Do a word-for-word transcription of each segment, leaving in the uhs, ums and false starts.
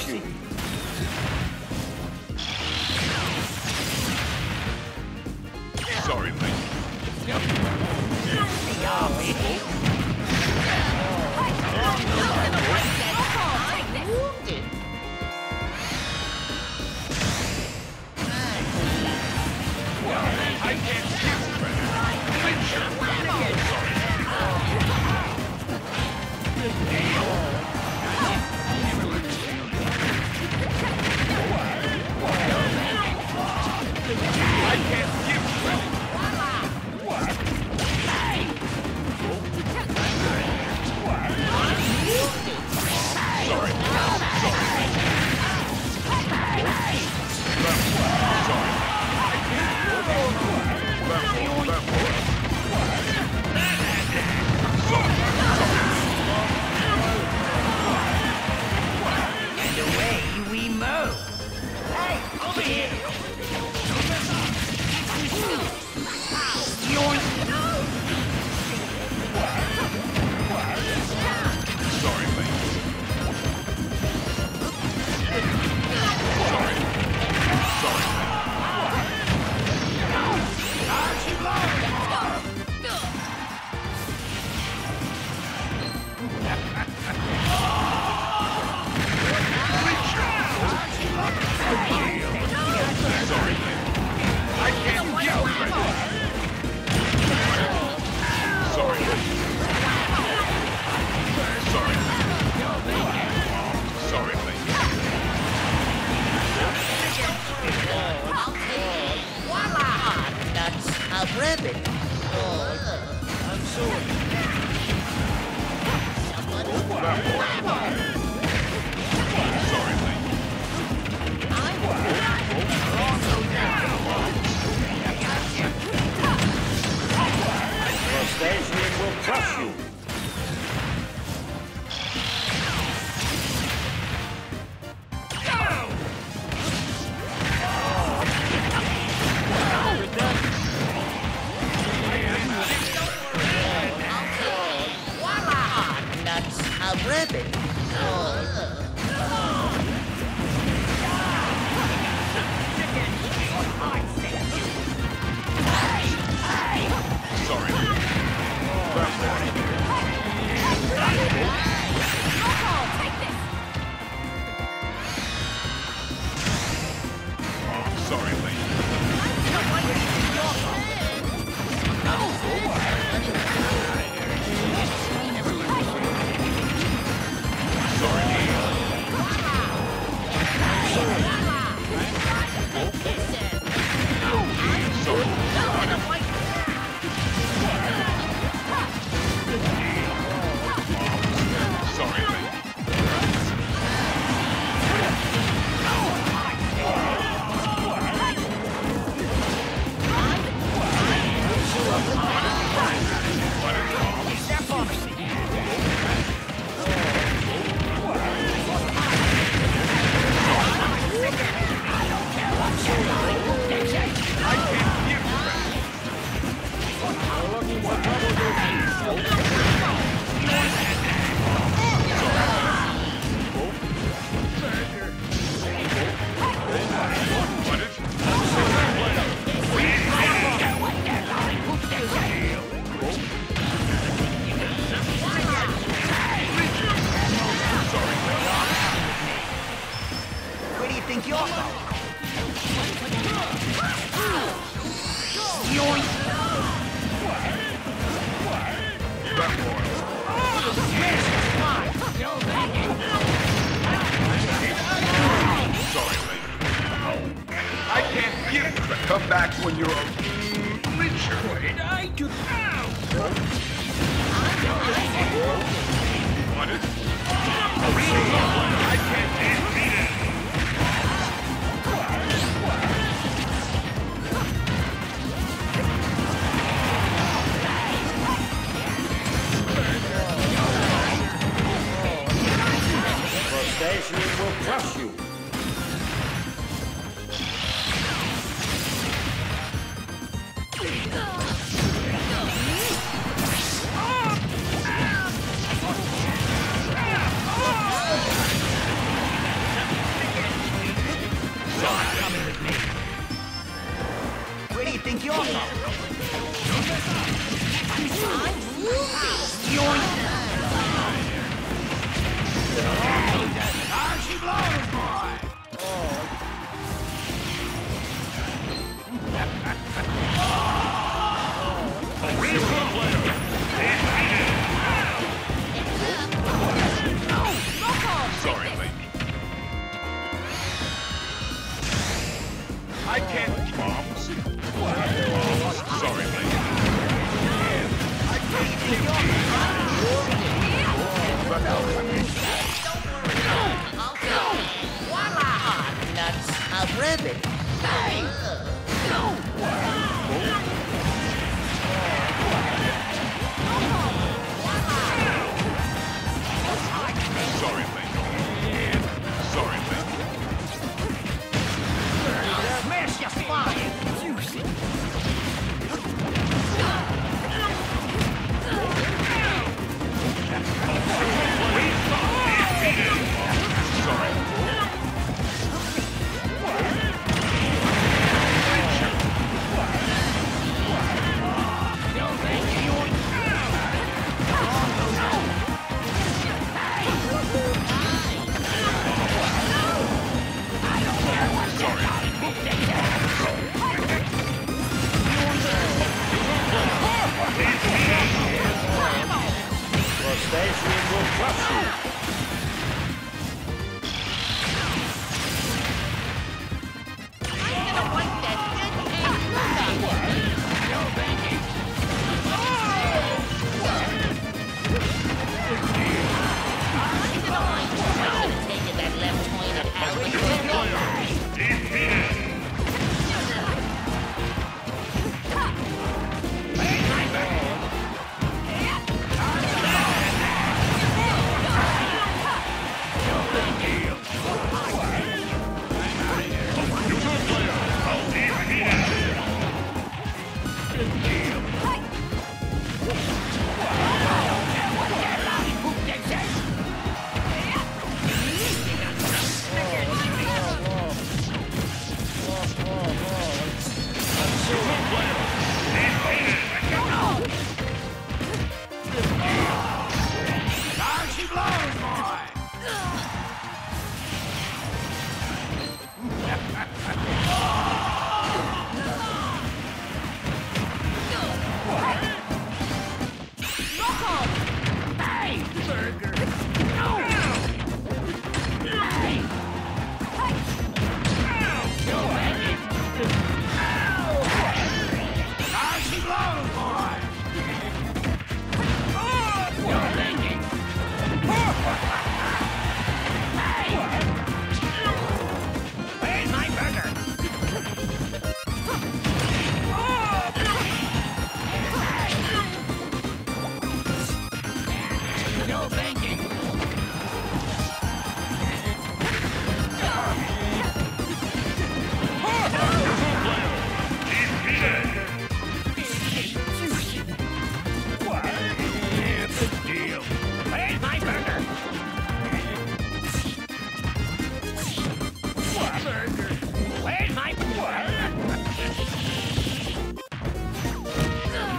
you. Sorry, mate. I can't give I can't give credit. Sorry. And away we move. Hey, over here. Sorry, mate. Sorry. Sorry, Sorry, mate. I can't yell right now. Sorry. Sorry. Sorry, mate. Voila! That's a rabbit. I'm sorry. Sorry, mate. Eustace will crush you. Voila! That's a rabbit. Sorry. Sorry, mate. Sorry, mate. Where do you think you're going? Sorry, mate. I can't give credit. Come back when you're a richer. I do now. Want it? I can't beat it. Eustace will crush you. your fault. There she blows, boy! Sorry, lady. I can't... Bombs? Bombs? Sorry, lady. I can't keep... But I'll come in. Voila! Nuts, a rabbit. Sorry, lady. Sorry, lady. Smash your spine! Juicy! Sorry. Crustacean will crush you.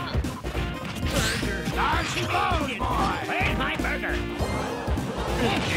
Where's my burger?